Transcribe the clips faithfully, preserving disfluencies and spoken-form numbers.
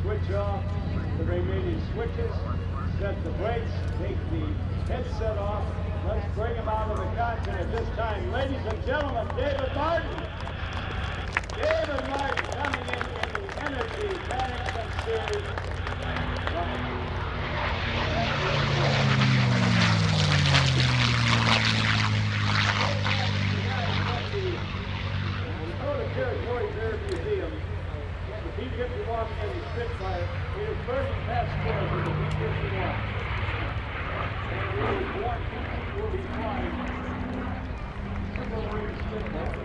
switch off the remaining switches, set the brakes, take the headset off. Let's bring him out of the cockpit at this time. Ladies and gentlemen, David Martin. David Martin coming in in the Energy Management Series. Territories Air Museum, the B fifty-one and the Spitfire, it is burning past scores of the B fifty-one. And we will warn people will be flying Supermarine Spitfire.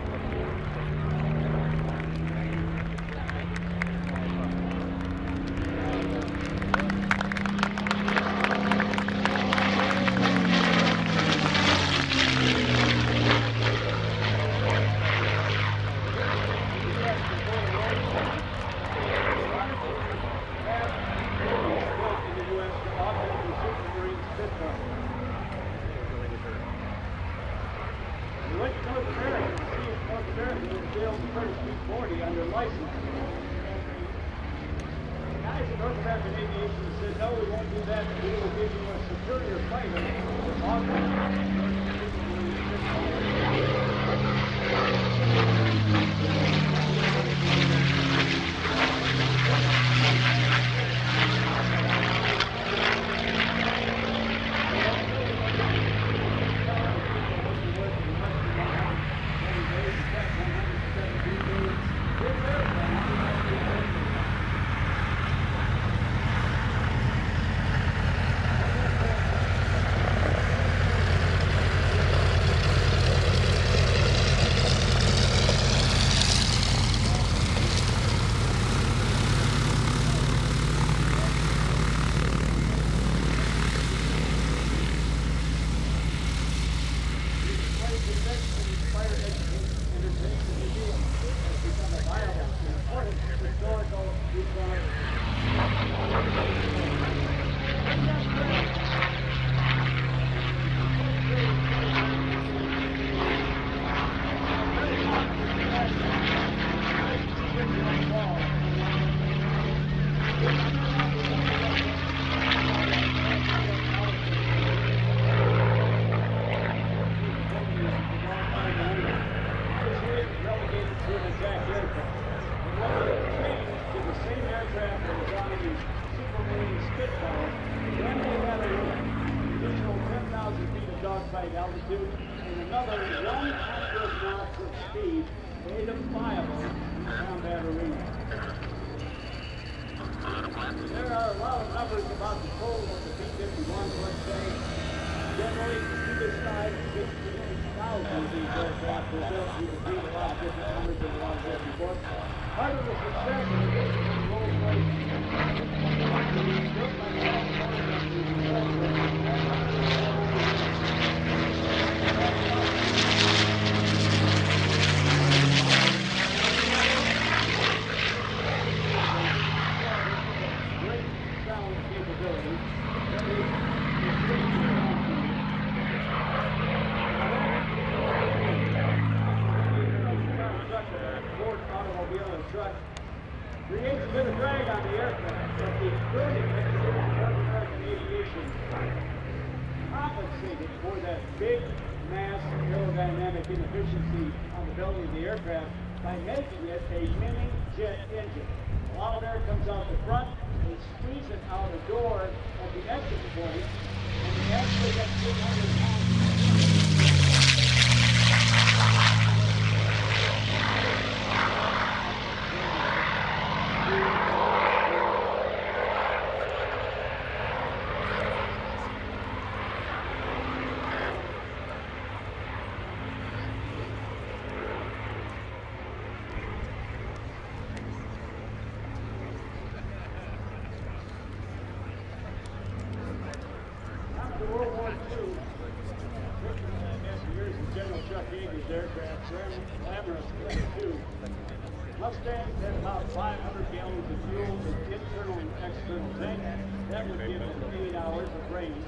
Mustang had about five hundred gallons of fuel with internal and external tank. That would give it eight hours of range.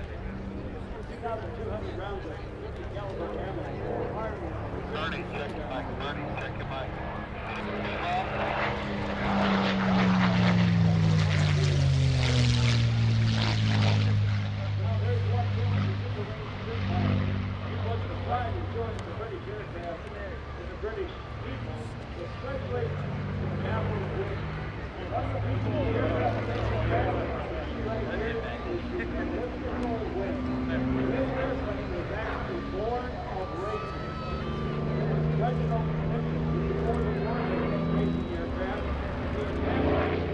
two thousand two hundred rounds of fifty caliber ammo. Starting, check your mic, starting, check your mic. especially the capital group. One of the people here that right here is the original win. This airplane was actually born of racing. Original commission before the war was racing aircraft. The intent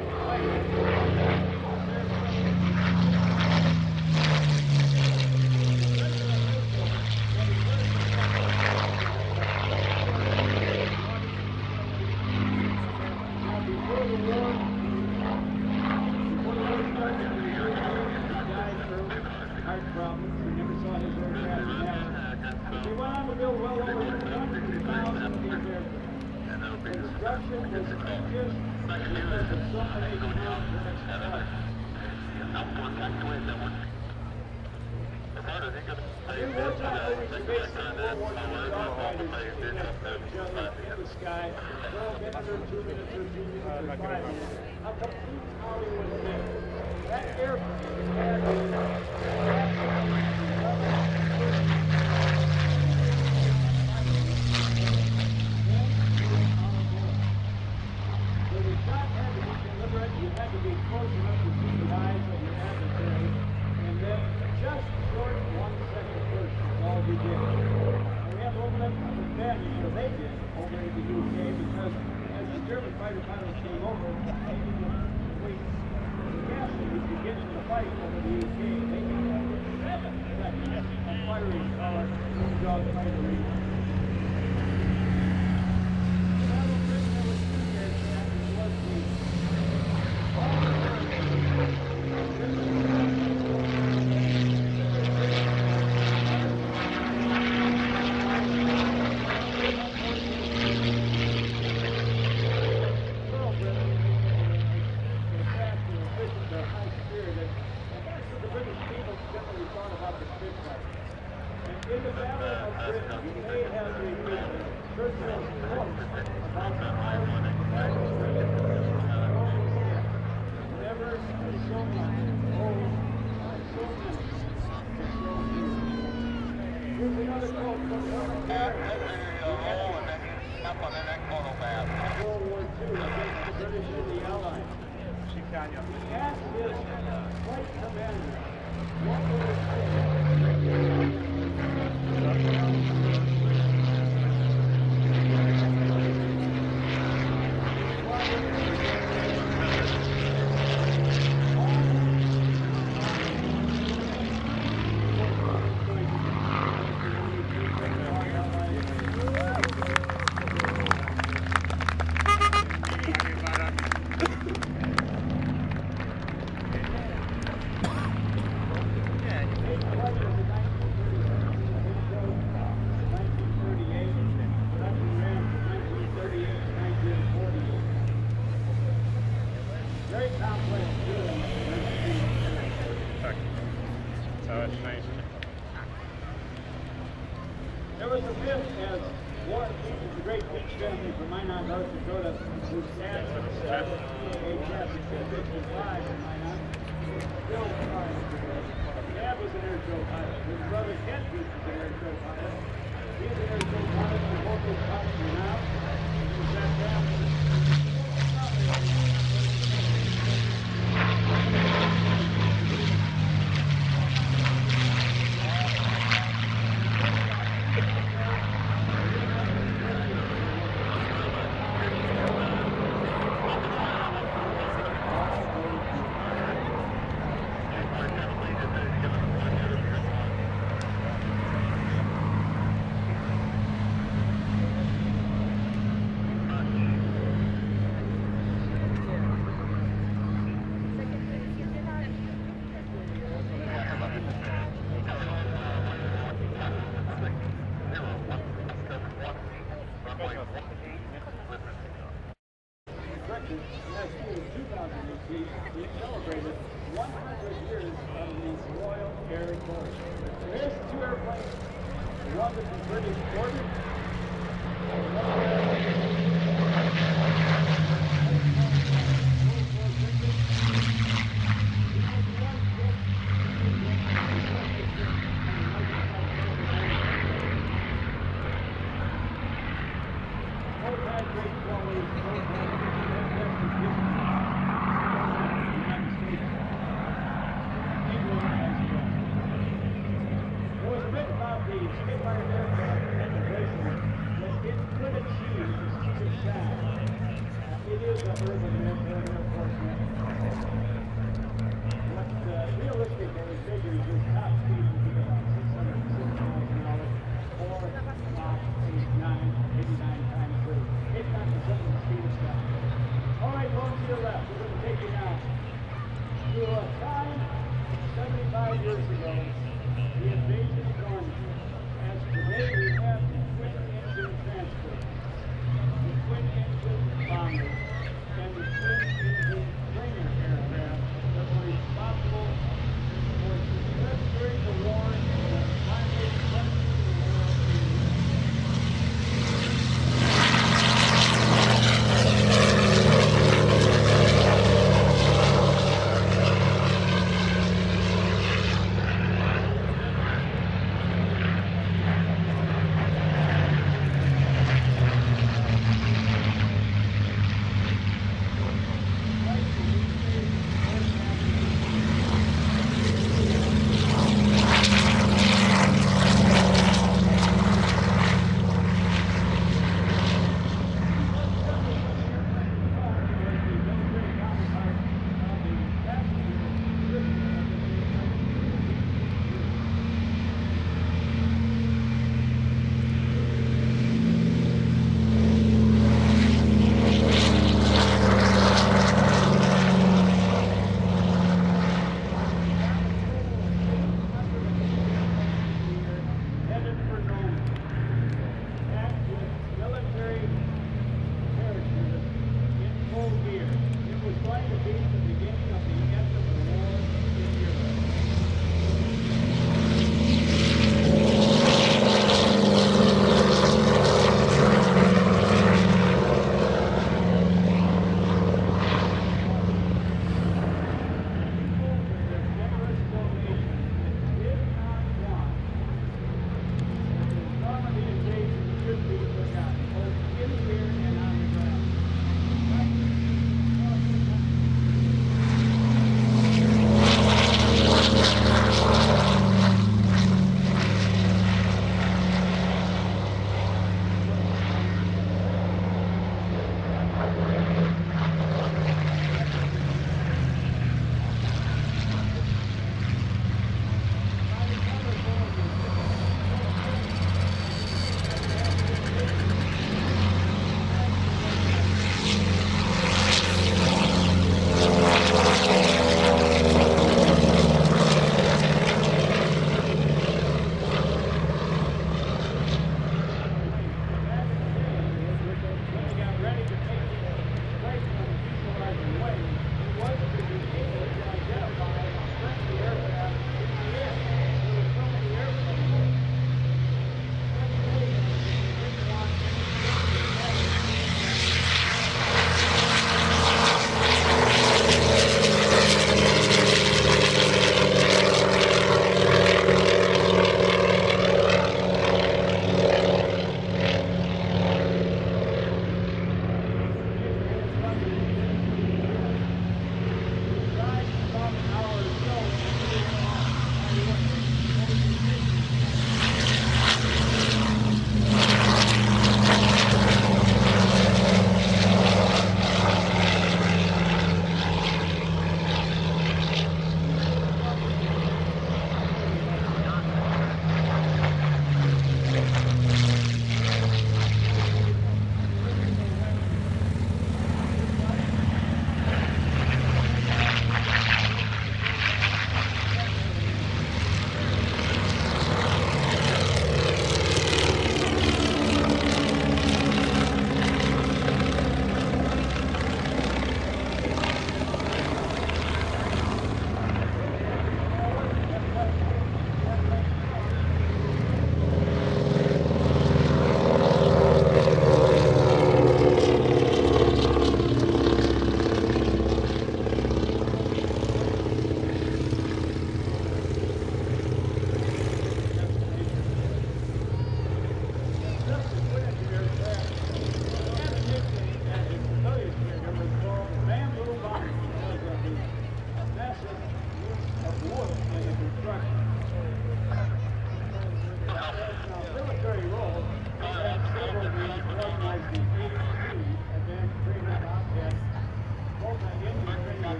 The Spitfire aircraft integration that it could achieve the speed of sound. Uh, it is an urban airport, Air Force network. What uh, realistically figures is top speed would be about six hundred sixty miles an hour, or Mach eight, nine, eighty-nine times thirty. eighty-nine percent of the speed of sound. All right, going to your left. We're going to take you now to a time seventy-five years ago. The invasion of Normandy. As today we have the twin-engine transport, the twin-engine bombers, and the twin-engine trainer aircraft that were responsible for success during the war and finally rescuing the world in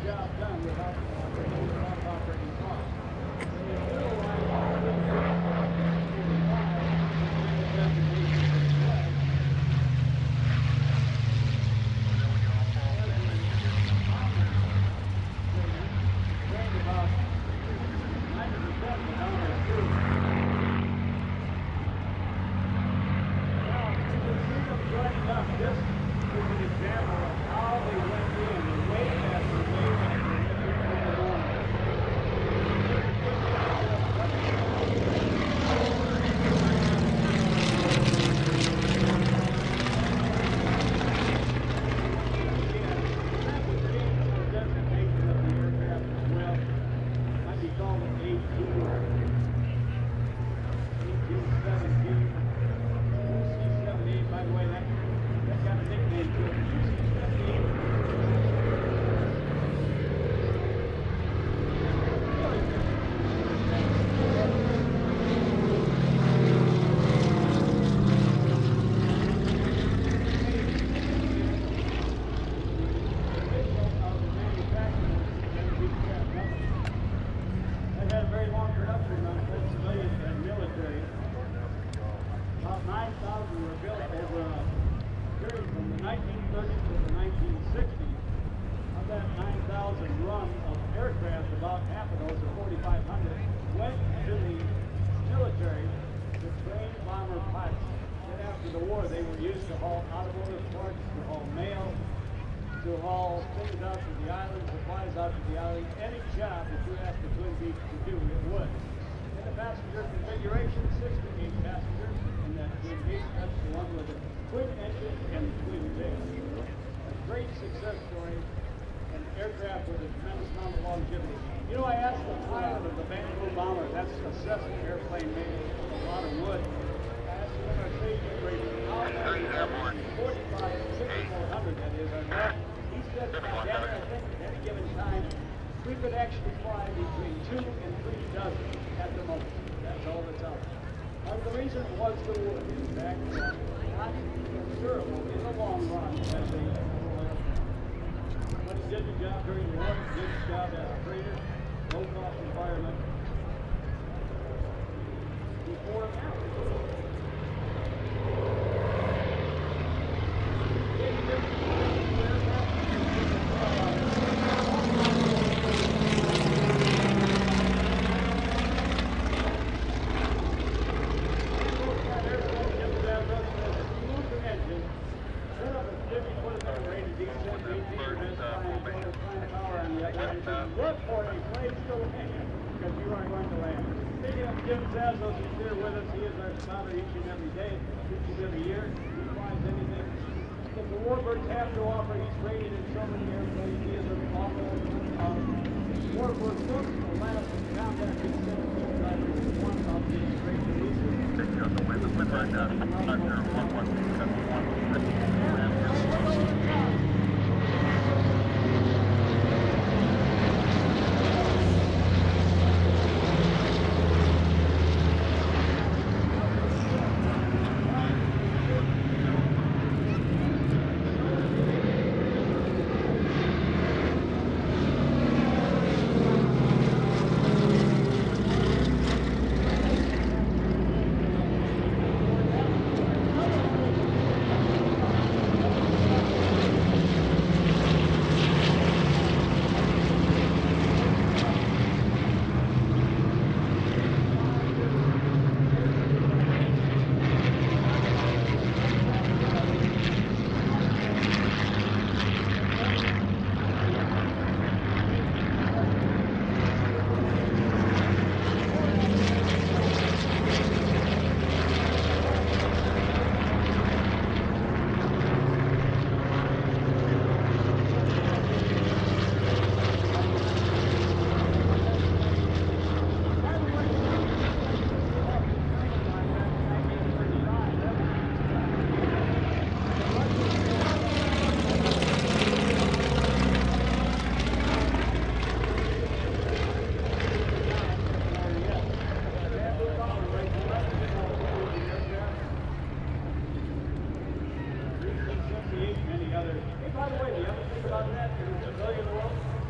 job done without operating, without operating costs. When you utilize about ninety percent of the number of crews. Now, you can see them joining up. This is an example of how they went in, and way faster, way faster than the normal. to haul things out to the island, supplies out to the island, any job that you ask the Twin Beach to do, it would. In the passenger configuration, six to eight passengers in that Twin Beach. That's the one with the twin engine and the twin tail. A great success story, an aircraft with a tremendous amount of longevity. You know, I asked the pilot of the Bamboo bomber, that's a Cessna airplane made of a lot of wood. I asked him what our stage rating, how many forty-five, sixty-four hundred that is, are left. He said, by then, I think at any given time, we could actually fly between two and three dozen at the moment. That's all that's out there. Part of the reason was the wood. In fact, not durable in the long run as a but he did the job during the war, he did the job as a freighter, low-cost environment. Before and after. The Warbirds have to offer, he's rated in so many airplanes, he is an awful uh, Warbird book, the last combat B seventeen driver is one of these great releases. Taking on the wind, the wind right now, under one one seven one.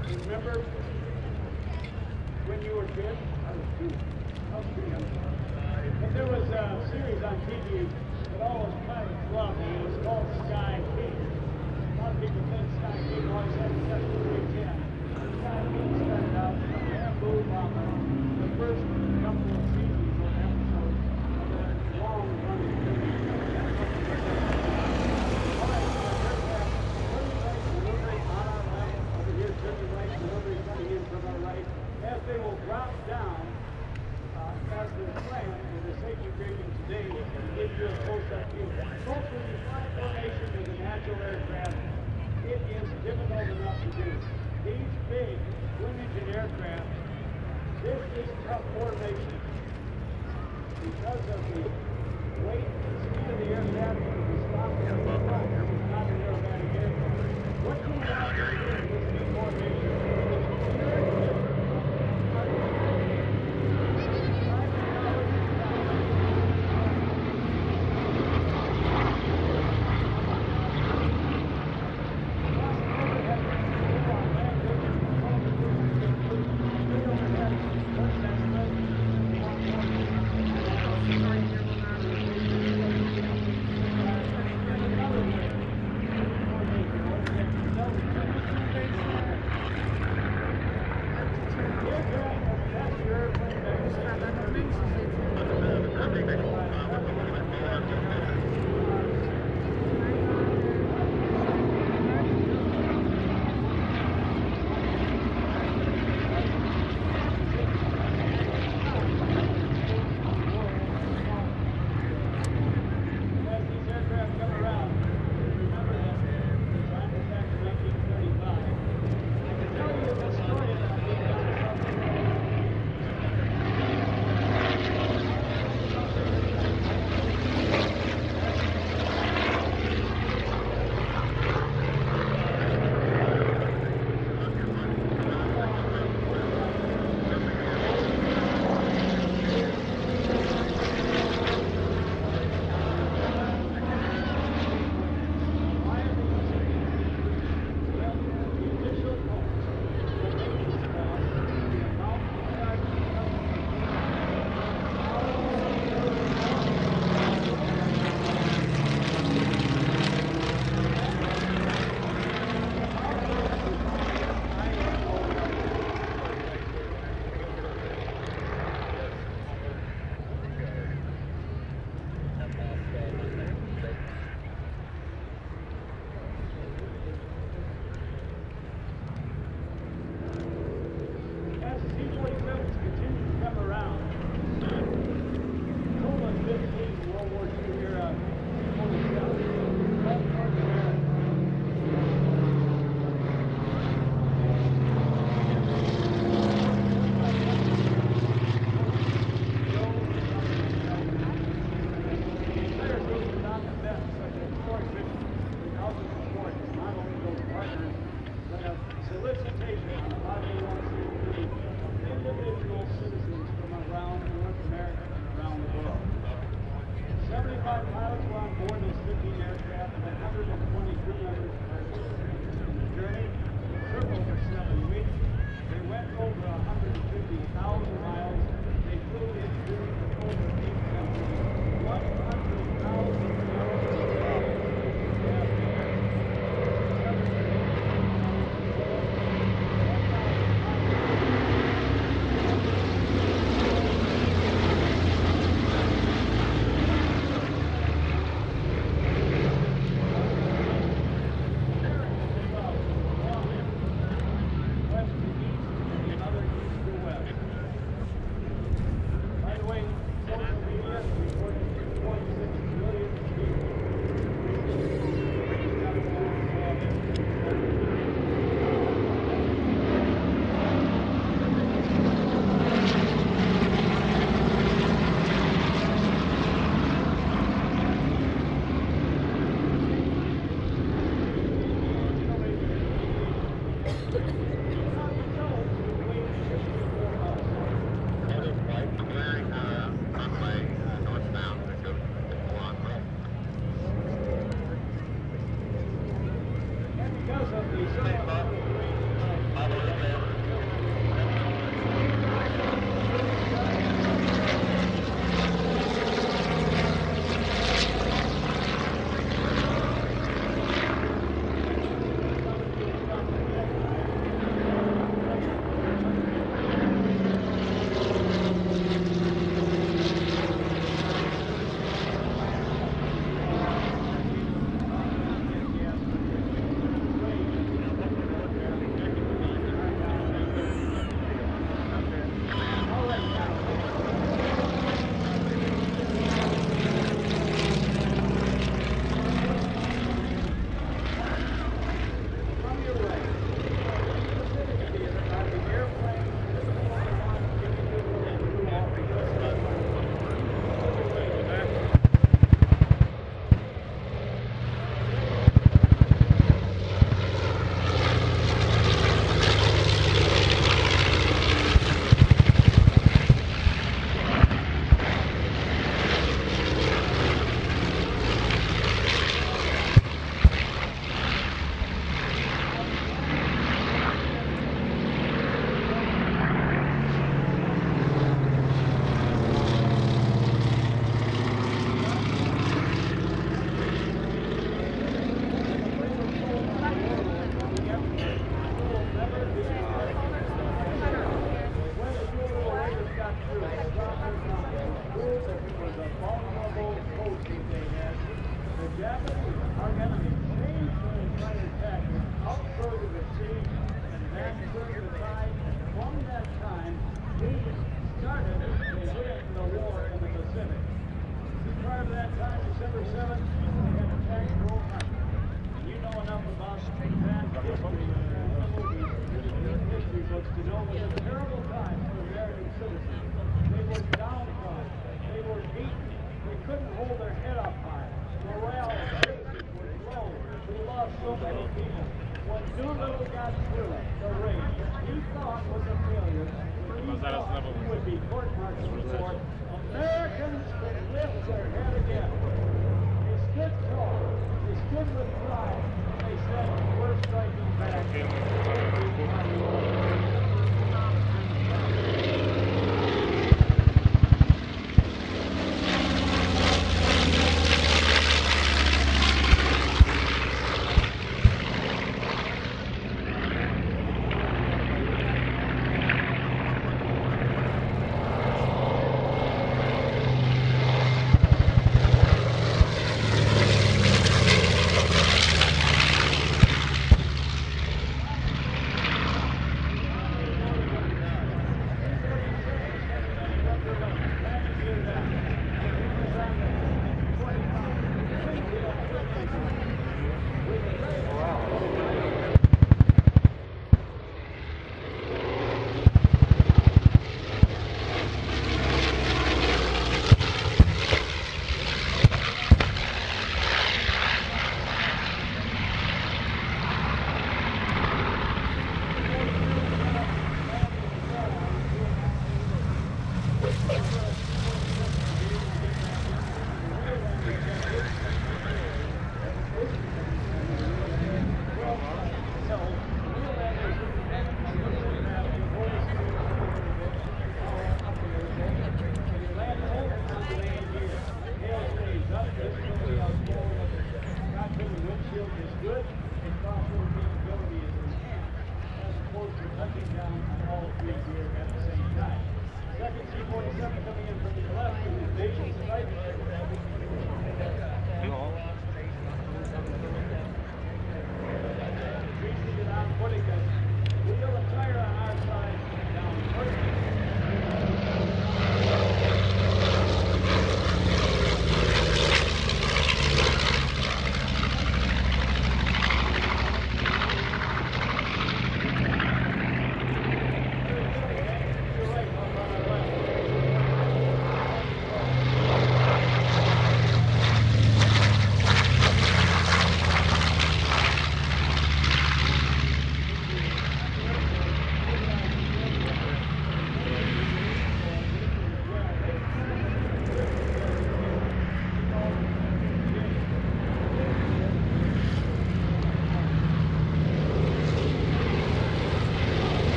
Remember when you were kids? I was two. I was two young. But there was a series on T V that always pilots loved, and it was called Sky King. A lot of people think Sky King always had such a great ten. Sky King started out from a bamboo bomber, the first couple of seasons or episodes of a long-running series. As they will drop down, uh, as they're planned in the safety briefing today, to give you a close-up view. Both when you fly formation with a natural aircraft, it is difficult enough to do. These big twin-engine aircraft, this is tough formation. Because of the weight and speed of the aircraft, the stop is not an aerobatic aircraft. What you want to do with this formation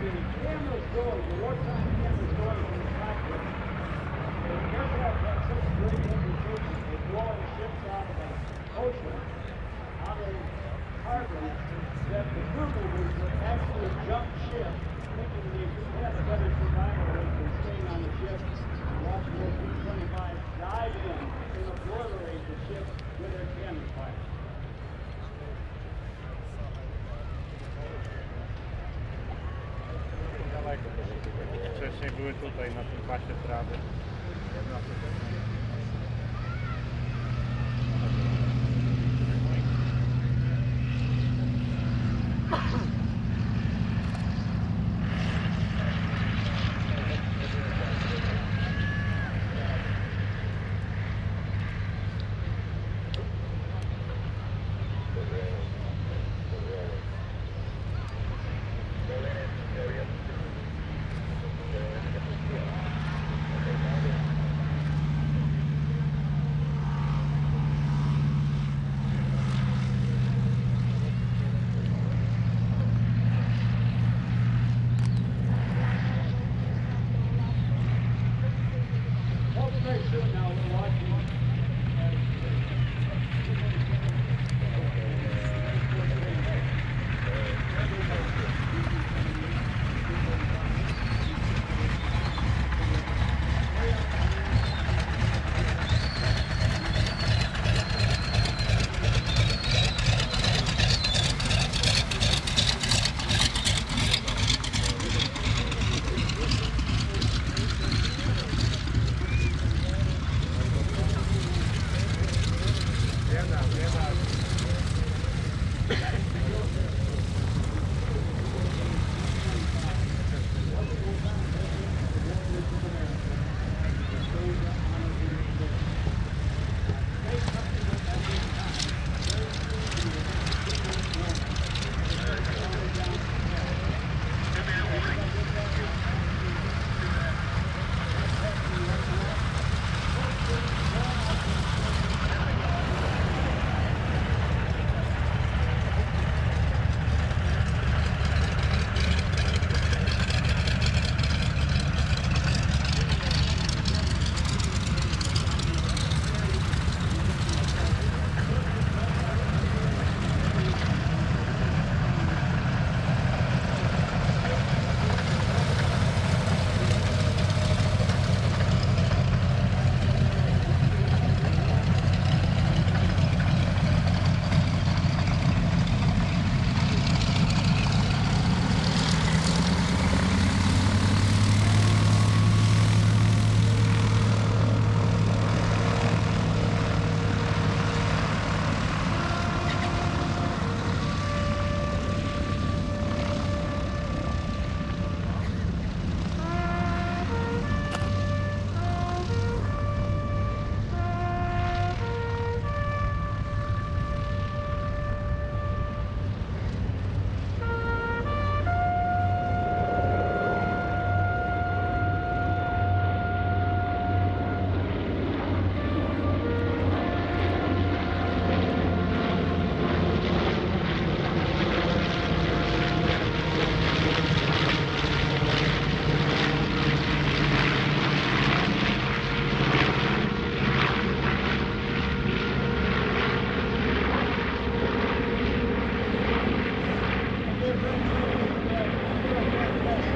the cameras going, the wartime cameras going from the cockpit. The aircraft have such great reputation for blowing ships out of the ocean, out of harbor, that the crew members would actually jump ship, thinking they had a better survival rate than staying on the ship and watching those B twenty-five dive in and obliterate the ship with their cannon fire. Wcześniej były tutaj na tym pasie trawy.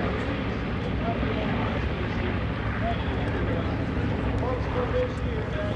Folks, for this year,